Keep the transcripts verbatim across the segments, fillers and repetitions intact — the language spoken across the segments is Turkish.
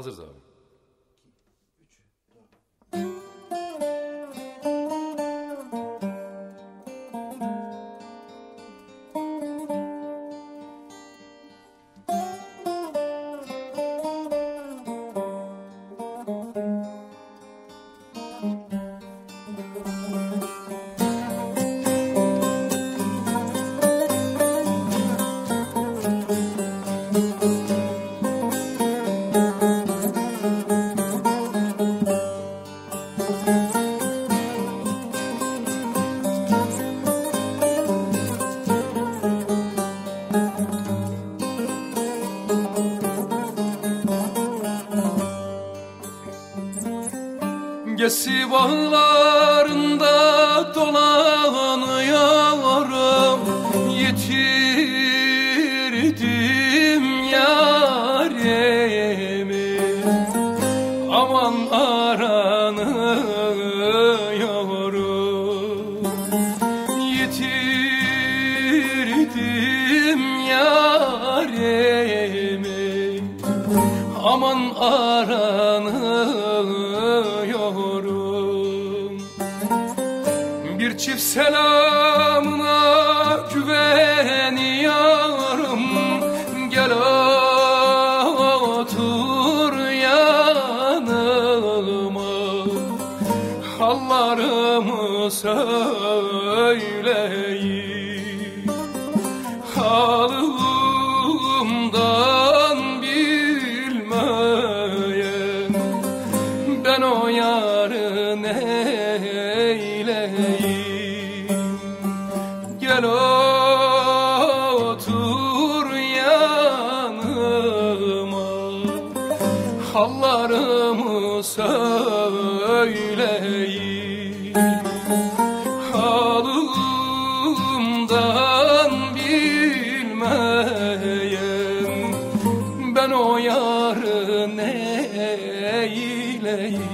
Hazırız abi. Gesi bağlarında dolanıyorum, yitirdim yarimi. Aman aranıyorum, yitirdim yarimi. Aman aranıyorum. Bir çift selamına güveniyorum. Gel otur yanıma, hallarımı söyleyeyim. Halımdan bilmeyen ben o yarı neyleyim. Gel otur yanıma, hallarımı söyleyeyim. Halımdan bilmeyen ben o yarı neyleyim.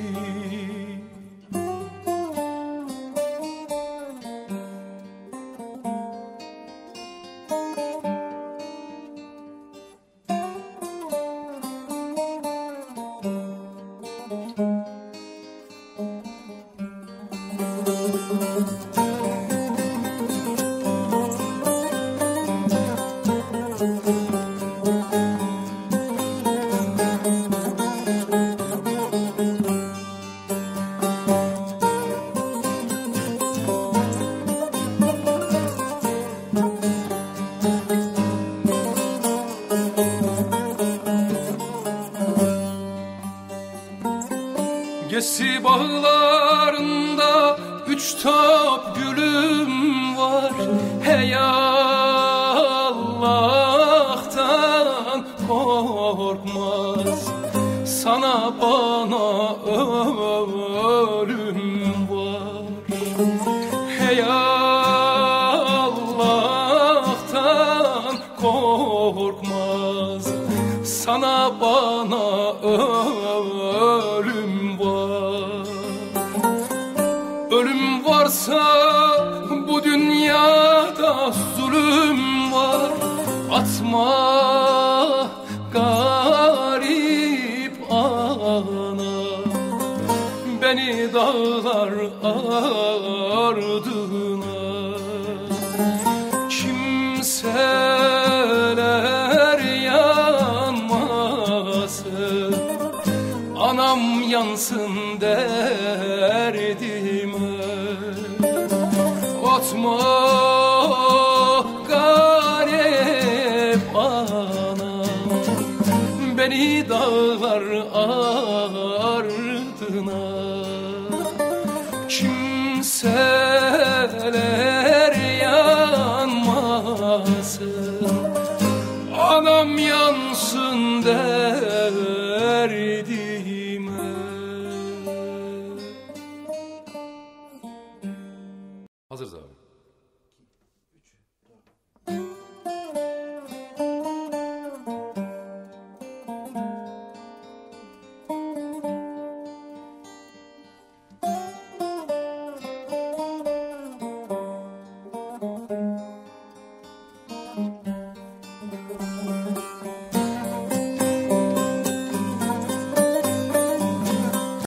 Gesi bağlarında üç top gülüm var. Hey Allah'tan korkmaz, sana bana ölüm var. Hey Allah'tan korkmaz, sana bana ölüm var. Ölüm varsa bu dünyada zulüm var. Atma garip ana beni dağlar ardına. Kimseler yanmasın, anam yansın derdime. Atma garip ana beni dağlar ardına. Kimseler yan